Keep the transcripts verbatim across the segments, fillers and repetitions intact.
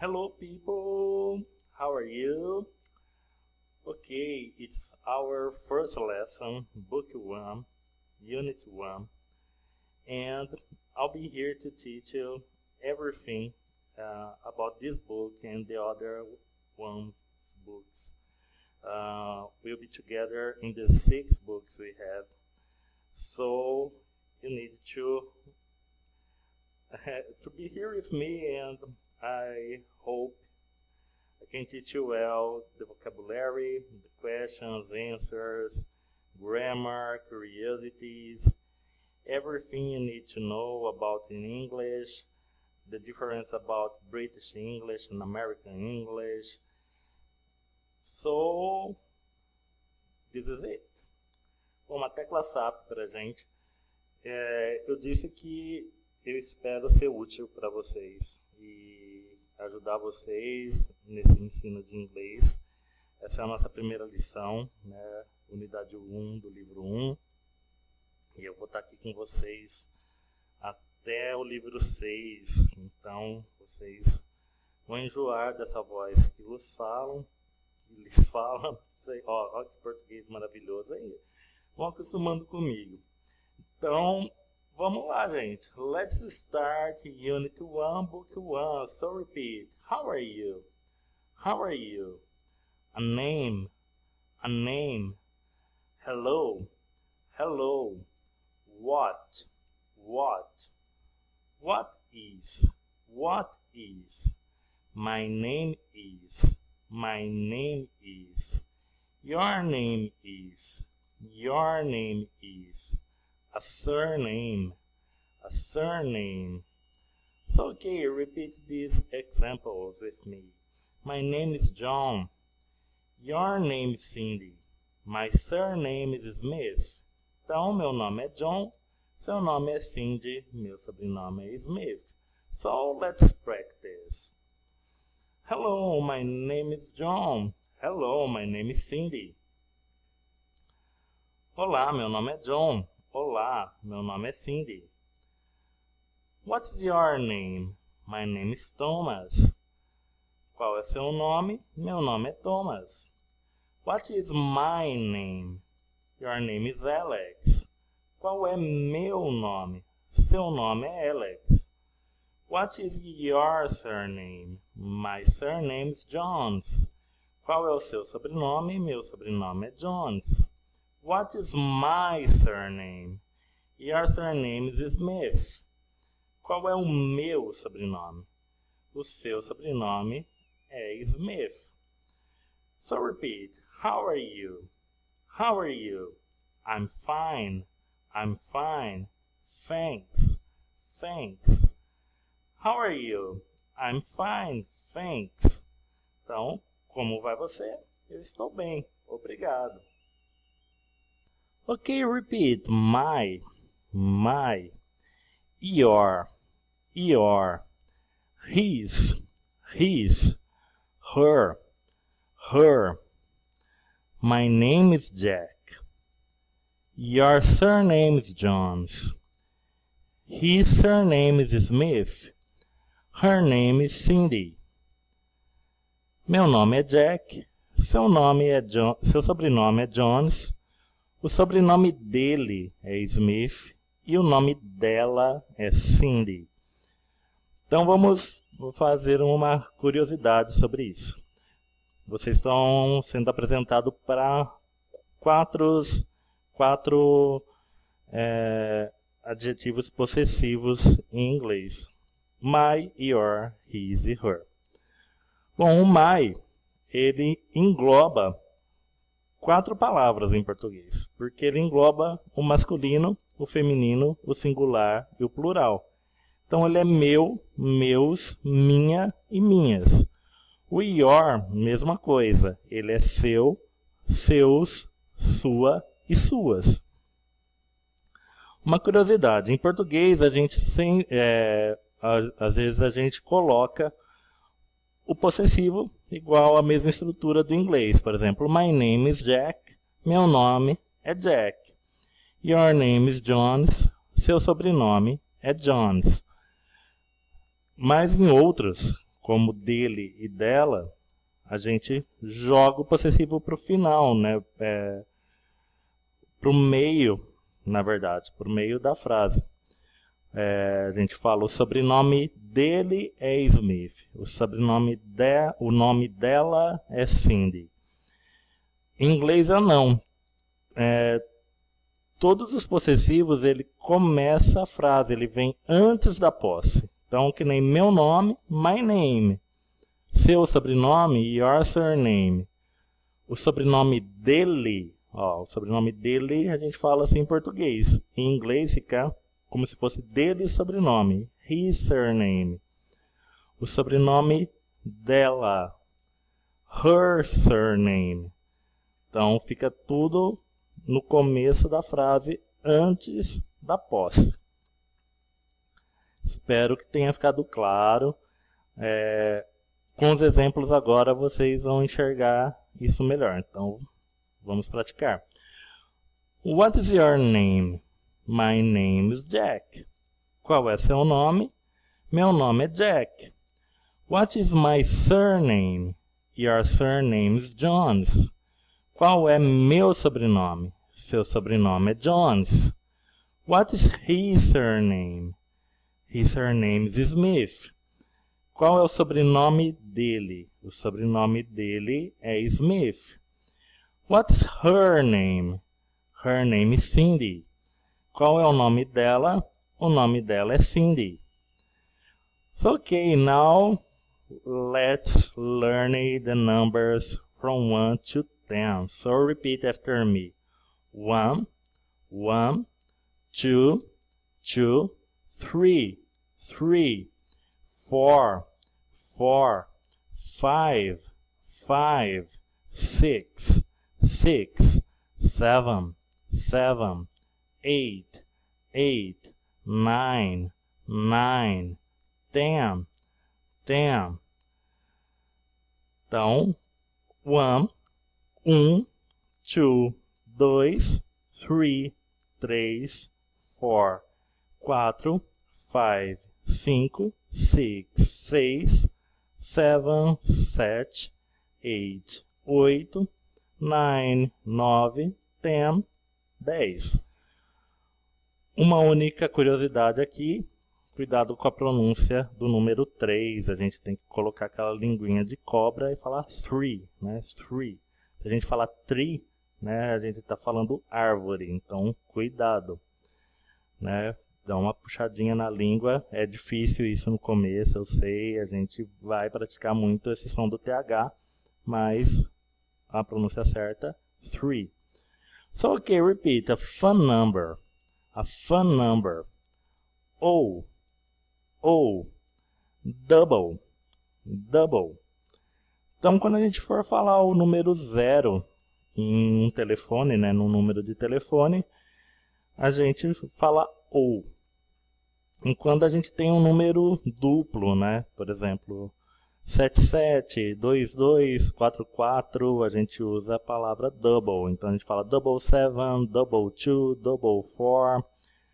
Hello people, how are you? Okay, it's our first lesson, book one, unit one, and I'll be here to teach you everything uh, about this book and the other one's books. Uh, we'll be together in the six books we have, so you need to to be here with me, and I hope I can teach you well the vocabulary, the questions, answers, grammar, curiosities, everything you need to know about in English, the difference about British English and American English. So, this is it. Bom, uma tecla S A P pra gente. É, eu disse que eu espero ser útil para vocês e ajudar vocês nesse ensino de inglês. Essa é a nossa primeira lição, né? Unidade um do livro um. E eu vou estar aqui com vocês até o livro seis. Então, vocês vão enjoar dessa voz que vos falam, que lhes falam. Sei, ó, ó que português maravilhoso aí. Vão acostumando comigo. Então, vamos lá, gente. Let's start Unit one, Book one. So repeat. How are you? How are you? A name. A name. Hello. Hello. What? What? What is? What is? My name is. My name is. Your name is. Your name is. A surname, a surname. So, okay, repeat these examples with me. My name is John. Your name is Cindy. My surname is Smith. Então, meu nome é John. Seu nome é Cindy. Meu sobrenome é Smith. So, let's practice. Hello, my name is John. Hello, my name is Cindy. Olá, meu nome é John. Olá, meu nome é Cindy. What's your name? My name is Thomas. Qual é seu nome? Meu nome é Thomas. What is my name? Your name is Alex. Qual é meu nome? Seu nome é Alex. What is your surname? My surname is Jones. Qual é o seu sobrenome? Meu sobrenome é Jones. What is my surname? Your surname is Smith. Qual é o meu sobrenome? O seu sobrenome é Smith. So repeat. How are you? How are you? I'm fine. I'm fine. Thanks. Thanks. How are you? I'm fine. Thanks. Então, como vai você? Eu estou bem. Obrigado. Okay, repeat. My, my, your, your, his, his, her, her. My name is Jack. Your surname is Jones. His surname is Smith. Her name is Cindy. Meu nome é Jack. Seu nome é John, seu sobrenome é Jones. O sobrenome dele é Smith e o nome dela é Cindy. Então vamos fazer uma curiosidade sobre isso. Vocês estão sendo apresentados para quatro, quatro é, adjetivos possessivos em inglês. My, your, his e her. Bom, o my, ele engloba quatro palavras em português, porque ele engloba o masculino, o feminino, o singular e o plural. Então ele é meu, meus, minha e minhas. O your, mesma coisa, ele é seu, seus, sua e suas. Uma curiosidade, em português a gente sem, é, às, às vezes a gente coloca o possessivo igual à mesma estrutura do inglês. Por exemplo, my name is Jack. Meu nome é Jack. Your name is Jones. Seu sobrenome é Jones. Mas em outros, como dele e dela, a gente joga o possessivo para o final, né? É, para o meio, na verdade, para o meio da frase. É, a gente fala o sobrenome dele é Smith, o sobrenome de, o nome dela é Cindy. Em inglês é não. É, todos os possessivos ele começa a frase, ele vem antes da posse. Então, que nem meu nome, my name. Seu sobrenome, your surname. O sobrenome dele, ó, o sobrenome dele a gente fala assim em português. Em inglês fica como se fosse dele sobrenome, his surname. O sobrenome dela, her surname. Então fica tudo no começo da frase, antes da posse. Espero que tenha ficado claro. É, com os exemplos agora vocês vão enxergar isso melhor. Então vamos praticar. What is your name? My name is Jack. Qual é seu nome? Meu nome é Jack. What is my surname? Your surname is Jones. Qual é meu sobrenome? Seu sobrenome é Jones. What is his surname? His surname is Smith. Qual é o sobrenome dele? O sobrenome dele é Smith. What is her name? Her name is Cindy. Qual é o nome dela? O nome dela é Cindy. So, okay, now let's learn the numbers from one to ten. So repeat after me. One, one, two, two, three, three, four, four, five, five, six, six, seven, seven, eight, eight, nine, nine, ten, ten. Então, one, um, two, dois, three, três, four, quatro, five, cinco, six, seis, seven, sete, eight, oito, nine, nove, ten, dez. Uma única curiosidade aqui, cuidado com a pronúncia do número três, a gente tem que colocar aquela linguinha de cobra e falar three, né? Three. Se a gente falar tree, né, a gente está falando árvore, então cuidado, né? Dá uma puxadinha na língua, é difícil isso no começo, eu sei, a gente vai praticar muito esse som do T H, mas a pronúncia certa, three. So, okay, repeat, a fun number, a fun number, O, O, double, double. Então, quando a gente for falar o número zero em um telefone, né, num número de telefone, a gente fala O. Enquanto a gente tem um número duplo, né, por exemplo, sete sete, dois dois, quatro quatro, a gente usa a palavra double. Então, a gente fala double seven, double two, double four.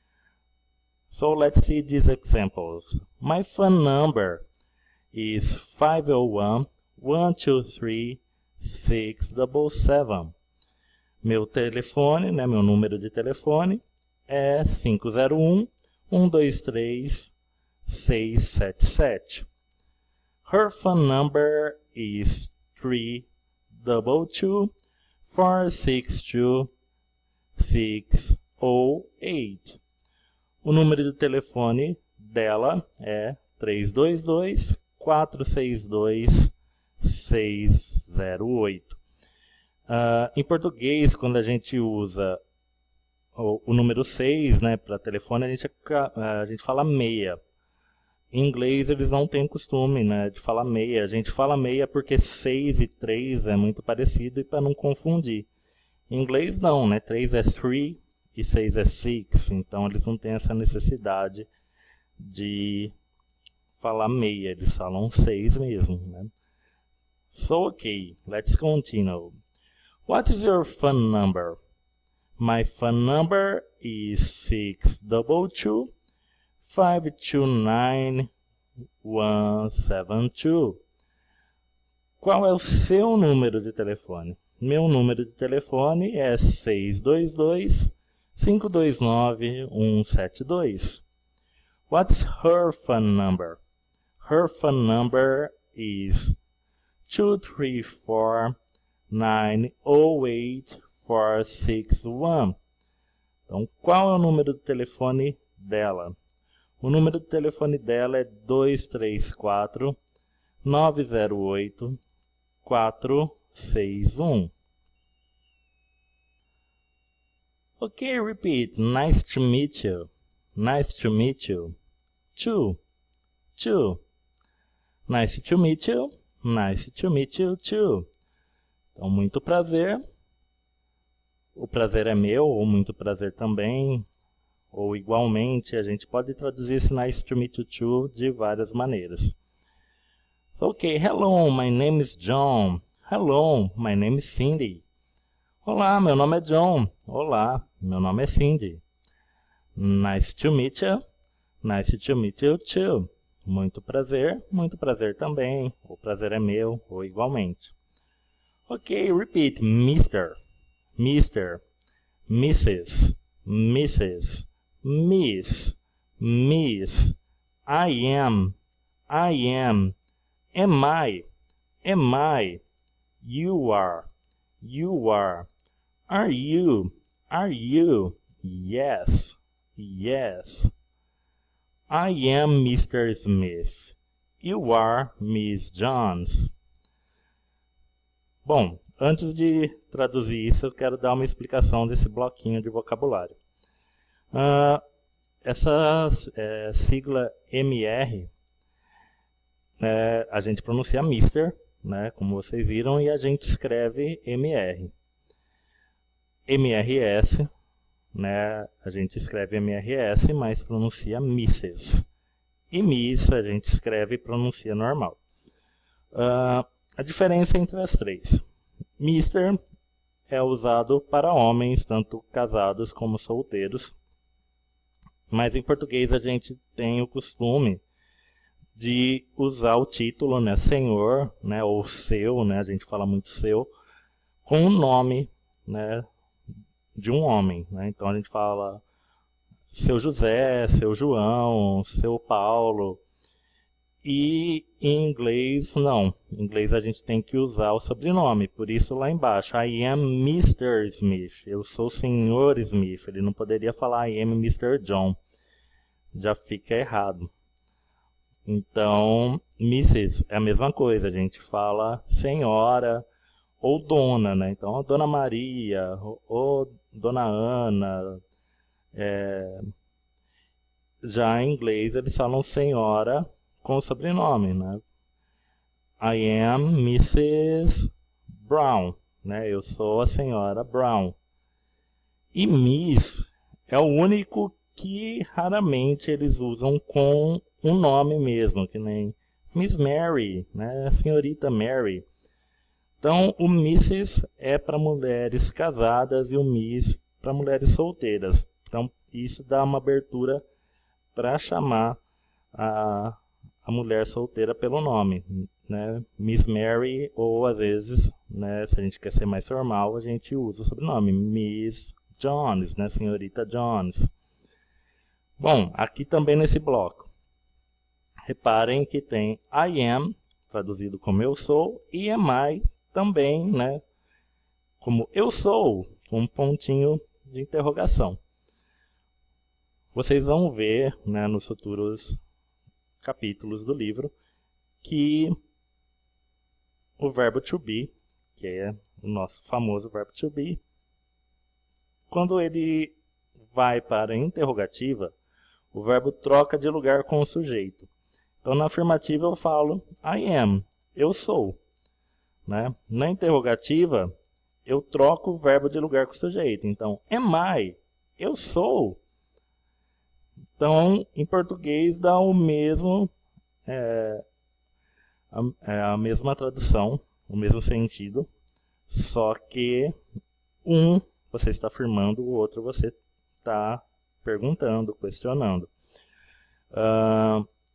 So, let's see these examples. My phone number is five oh one, one two three, six seven seven. Meu telefone, né, meu número de telefone é cinco zero um, um dois três, seis sete sete. Her phone number is three two two, four six two, six zero eight. O número de telefone dela é três dois dois, quatro seis dois, seis zero oito. Uh, em português, quando a gente usa o, o número seis, né, para telefone, a gente, a gente fala meia. Em inglês, eles não têm costume, né, de falar meia. A gente fala meia porque seis e três é muito parecido e para não confundir. Em inglês, não, né? três é three e seis é six. Então, eles não têm essa necessidade de falar meia. Eles falam seis mesmo, né? So, okay, let's continue. What is your phone number? My phone number is six two two, five two nine, one seven two. Qual é o seu número de telefone? Meu número de telefone é seis dois dois, cinco dois nove, um sete dois. What's her phone number? Her phone number is two three four, nine zero eight, four six one. Então, qual é o número do telefone dela? O número do telefone dela é dois três quatro, nove zero oito, quatro seis um. Ok, repeat. Nice to meet you. Nice to meet you. Two. Two. Nice to meet you. Nice to meet you too. Então, muito prazer. O prazer é meu, ou muito prazer também, ou igualmente. A gente pode traduzir esse nice to meet you too de várias maneiras. Ok, hello, my name is John. Hello, my name is Cindy. Olá, meu nome é John. Olá, meu nome é Cindy. Nice to meet you. Nice to meet you too. Muito prazer, muito prazer também. O prazer é meu, ou igualmente. Ok, repeat. Mister, Mister, Missus, Missus, Miss, Miss. I am, I am. Am I, am I. You are, you are. Are you, are you. Yes, yes. I am Mister Smith. You are Miss Jones. Bom, antes de traduzir isso, eu quero dar uma explicação desse bloquinho de vocabulário. Uh, essa é, sigla M R, é, a gente pronuncia Mister, né, como vocês viram, e a gente escreve M R. M R S, né, a gente escreve M R S, mas pronuncia Missus. E Miss a gente escreve e pronuncia normal. Uh, a diferença entre as três. Mister é usado para homens, tanto casados como solteiros. Mas em português a gente tem o costume de usar o título, né, senhor, né, ou seu, né, a gente fala muito seu, com o nome, né, de um homem, né? Então a gente fala seu José, seu João, seu Paulo. E em inglês não, em inglês a gente tem que usar o sobrenome, por isso lá embaixo, I am Mister Smith, eu sou o senhor Smith, ele não poderia falar I am Mister John, já fica errado. Então, Missus é a mesma coisa, a gente fala senhora ou dona, né? Então, Dona Maria, ou, ou Dona Ana. É... Já em inglês eles falam senhora com o sobrenome, né? I am Missus Brown, né? Eu sou a senhora Brown. E Miss é o único que raramente eles usam com um nome mesmo, que nem Miss Mary, né? Senhorita Mary. Então, o Missus é para mulheres casadas e o Miss para mulheres solteiras. Então, isso dá uma abertura para chamar a, a mulher solteira pelo nome, né? Miss Mary, ou às vezes, né, se a gente quer ser mais formal, a gente usa o sobrenome Miss Jones, né? Senhorita Jones. Bom, aqui também nesse bloco, reparem que tem I am, traduzido como eu sou, e am I, também, né, como eu sou, com um pontinho de interrogação. Vocês vão ver, né, nos futuros capítulos do livro que o verbo to be, que é o nosso famoso verbo to be, quando ele vai para a interrogativa, o verbo troca de lugar com o sujeito. Então, na afirmativa eu falo I am, eu sou. Né? Na interrogativa, eu troco o verbo de lugar com o sujeito. Então, am I? Eu sou. Então, em português dá o mesmo, é, a, é a mesma tradução, o mesmo sentido, só que um você está afirmando, o outro você está perguntando, questionando. Uh,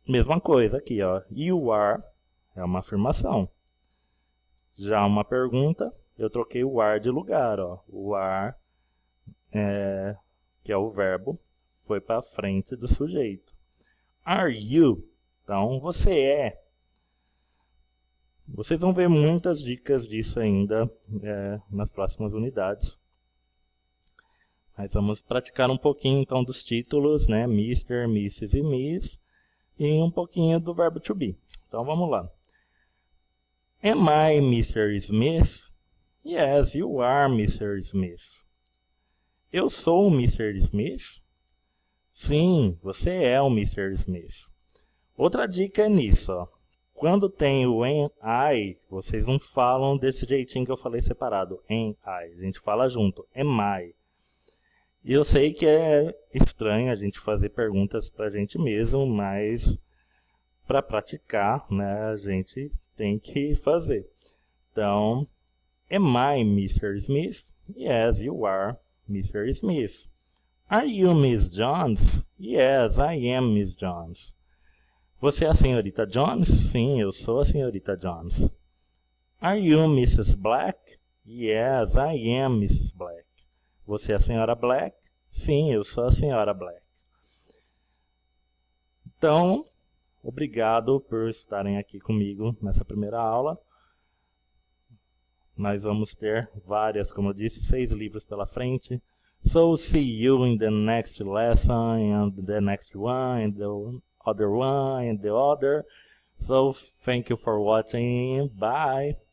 mesma coisa aqui, ó. You are é uma afirmação. Já uma pergunta, eu troquei o are de lugar, ó. O are, é, que é o verbo, foi para frente do sujeito. Are you? Então, você é. Vocês vão ver muitas dicas disso ainda é, nas próximas unidades. Mas vamos praticar um pouquinho então dos títulos, né? mister, missus e miss. E um pouquinho do verbo to be. Então vamos lá. Am I mister Smith? Yes, you are mister Smith. Eu sou o mister Smith? Sim, você é o mister Smith. Outra dica é nisso, ó. Quando tem o am I, vocês não falam desse jeitinho que eu falei separado. Am I. A gente fala junto. Am I. E eu sei que é estranho a gente fazer perguntas pra gente mesmo, mas para praticar, né, a gente tem que fazer. Então, am I mister Smith? Yes, you are mister Smith. Are you Miss Jones? Yes, I am Miss Jones. Você é a senhorita Jones? Sim, eu sou a senhorita Jones. Are you missus Black? Yes, I am missus Black. Você é a senhora Black? Sim, eu sou a senhora Black. Então, obrigado por estarem aqui comigo nessa primeira aula. Nós vamos ter várias, como eu disse, seis livros pela frente. So, see you in the next lesson, and the next one, and the other one, and the other. So, thank you for watching. Bye!